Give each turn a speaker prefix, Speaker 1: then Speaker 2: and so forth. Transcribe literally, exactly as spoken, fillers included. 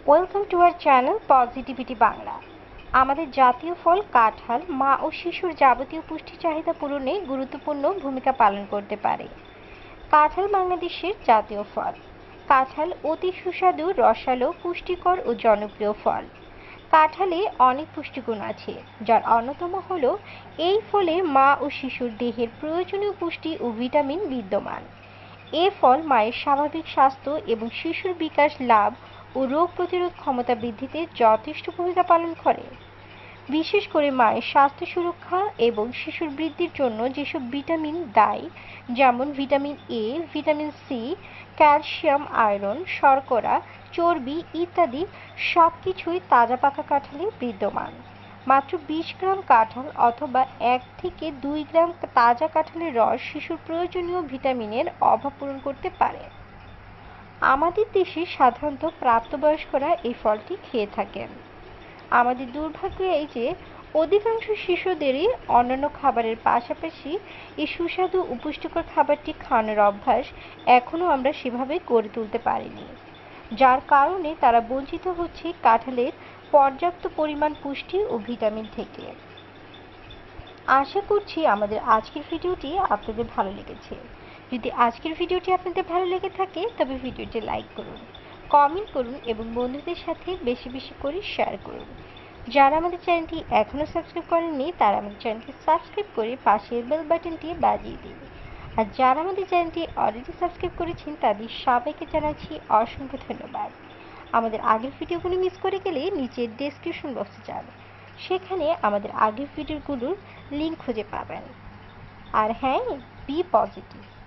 Speaker 1: Welcome to our channel positivity Bangla. আমাদের জাতীয় ফল কাঁঠাল মা ও শিশুর যাবতীয় পুষ্টি চাহিদা পূরণে গুরুত্বপূর্ণ ভূমিকা পালন করতে পারে। কাঁঠাল বাংলাদেশের জাতীয় ফল। কাঁঠাল অতি সুস্বাদু, রসালো, পুষ্টিকর ও জনপ্রিয় ফল। কাঁঠালে অনেক পুষ্টিগুণ আছে, যার অন্যতম হল এই ফলে মা ও শিশুর দেহের প্রয়োজনীয় পুষ্টি ও ভিটামিন বিদ্যমান। এ ফল মায়ের স্বাভাবিক স্বাস্থ্য এবং শিশুর বিকাশ লাভ ও রোগ প্রতিরোধ ক্ষমতা বৃদ্ধিতে যথেষ্ট ভূমিকা পালন করে। বিশেষ করে মায়ের স্বাস্থ্য সুরক্ষা এবং শিশুর বৃদ্ধির জন্য যেসব ভিটামিন দায়ী, যেমন vitamin A, vitamin C, calcium, iron, শর্করা, চর্বি ইত্যাদি সবকিছুই তাজা পাকা কাঁঠালে বিদ্যমান। মাত্র বিশ গ্রাম কাঁঠাল অথবা এক থেকে দুই গ্রাম তাজা কাঁঠালের রস শিশুর প্রয়োজনীয় ভিটামিনের অভাব পূরণ করতে পারে। আমাদের দেশে সাধারণত প্রাপ্তবয়স্করা এই ফলটি খেয়ে থাকেন। আমাদের দুর্ভাগ্য এই যে অধিকাংশ শিশুদেরই অন্যান্য খাবারের পাশাপাশি এই সুস্বাদু ও পুষ্টিকর খাবারটি খাওয়ানোর অভ্যাস এখনও আমরা সেভাবে গড়ে তুলতে পারিনি, যার কারণে তারা বঞ্চিত হচ্ছে কাঁঠালের পর্যাপ্ত পরিমাণ পুষ্টি ও ভিটামিন থেকে। আশা করছি আমাদের আজকের ভিডিওটি আপনাদের ভালো লেগেছে। যদি আজকের ভিডিওটি আপনাদের ভালো লেগে থাকে তবে ভিডিওটি লাইক করুন, কমেন্ট করুন এবং বন্ধুদের সাথে বেশি বেশি করে শেয়ার করুন। যারা আমাদের চ্যানেলটি এখনও সাবস্ক্রাইব করেননি তারা আমাদের চ্যানেলটি সাবস্ক্রাইব করে পাশের বেল বাটনটি বাজিয়ে দিন। আর যারা আমাদের চ্যানেলটি অলরেডি সাবস্ক্রাইব করেছেন তাদের সবাইকে জানাচ্ছি অসংখ্য ধন্যবাদ। আমাদের আগের ভিডিওগুলো মিস করে গেলে নিচের ডেসক্রিপশন বক্সে যান, সেখানে আমাদের আগের ভিডিওগুলোর লিঙ্ক খুঁজে পাবেন। আর হ্যাঁ, বি পজিটিভ।